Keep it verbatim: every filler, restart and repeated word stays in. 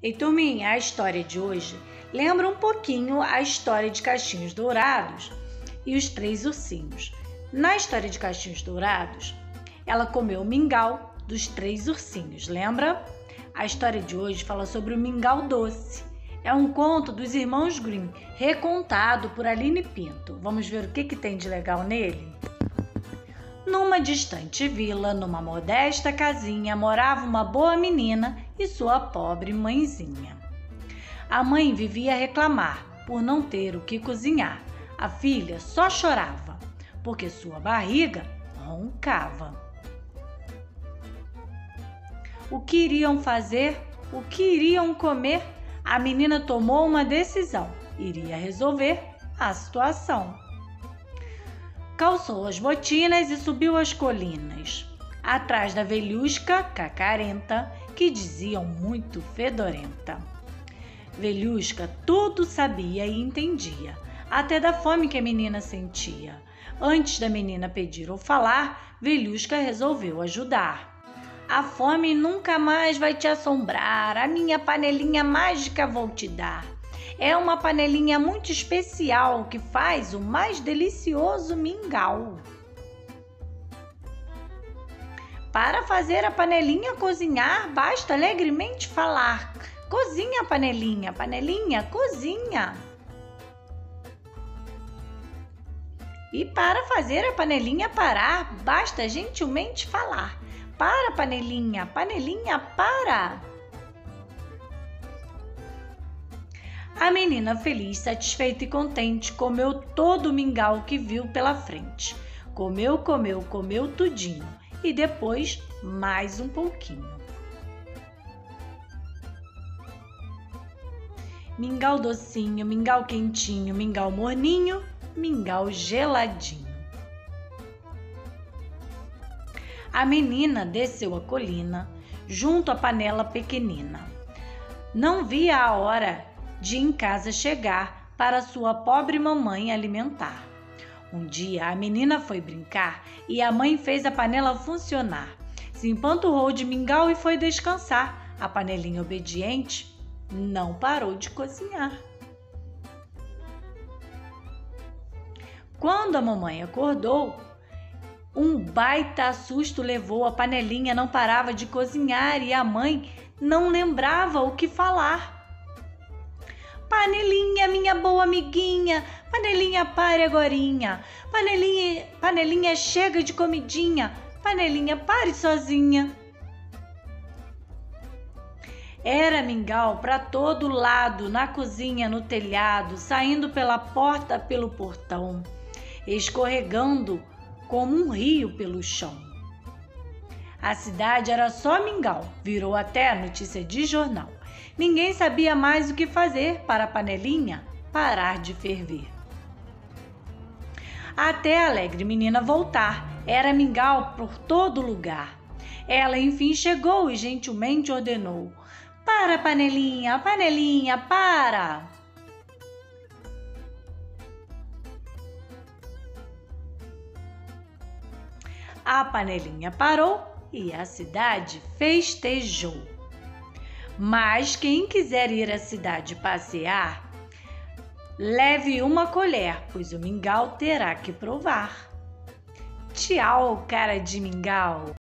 Ei, turminha, a história de hoje lembra um pouquinho a história de Caixinhos Dourados e os Três Ursinhos. Na história de Caixinhos Dourados, ela comeu o mingau dos três ursinhos, lembra? A história de hoje fala sobre o mingau doce. É um conto dos irmãos Grimm, recontado por Aline Pinto. Vamos ver o que, que tem de legal nele? Numa distante vila, numa modesta casinha, morava uma boa menina e sua pobre mãezinha. A mãe vivia a reclamar por não ter o que cozinhar. A filha só chorava, porque sua barriga roncava. O que iriam fazer? O que iriam comer? A menina tomou uma decisão. Iria resolver a situação. Calçou as botinas e subiu as colinas, atrás da velhusca cacarenta, que diziam muito fedorenta. Velhusca tudo sabia e entendia, até da fome que a menina sentia. Antes da menina pedir ou falar, Velhusca resolveu ajudar. A fome nunca mais vai te assombrar, a minha panelinha mágica vou te dar. É uma panelinha muito especial que faz o mais delicioso mingau. Para fazer a panelinha cozinhar, basta alegremente falar: cozinha, panelinha, panelinha, cozinha. E para fazer a panelinha parar, basta gentilmente falar: para, panelinha, panelinha, para. A menina, feliz, satisfeita e contente, comeu todo o mingau que viu pela frente. Comeu, comeu, comeu tudinho e depois mais um pouquinho. Mingau docinho, mingau quentinho, mingau morninho, mingau geladinho. A menina desceu a colina, junto à panela pequenina. Não via a hora de em casa chegar para sua pobre mamãe alimentar. Um dia a menina foi brincar e a mãe fez a panela funcionar. Se empanturrou de mingau e foi descansar. A panelinha obediente não parou de cozinhar. Quando a mamãe acordou, um baita susto levou. A panelinha não parava de cozinhar e a mãe não lembrava o que falar. Panelinha, minha boa amiguinha, panelinha, pare agorinha. Panelinha, panelinha, chega de comidinha. Panelinha, pare sozinha. Era mingau para todo lado, na cozinha, no telhado, saindo pela porta, pelo portão, escorregando como um rio pelo chão. A cidade era só mingau, virou até notícia de jornal. Ninguém sabia mais o que fazer para a panelinha parar de ferver. Até a alegre menina voltar, era mingau por todo lugar. Ela enfim chegou e gentilmente ordenou: para, panelinha, panelinha, para! A panelinha parou e a cidade festejou. Mas quem quiser ir à cidade passear, leve uma colher, pois o mingau terá que provar. Tchau, cara de mingau!